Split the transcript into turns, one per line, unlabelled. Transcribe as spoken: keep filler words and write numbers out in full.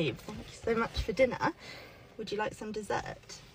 leave. Thank you so much for dinner. Would you like some dessert?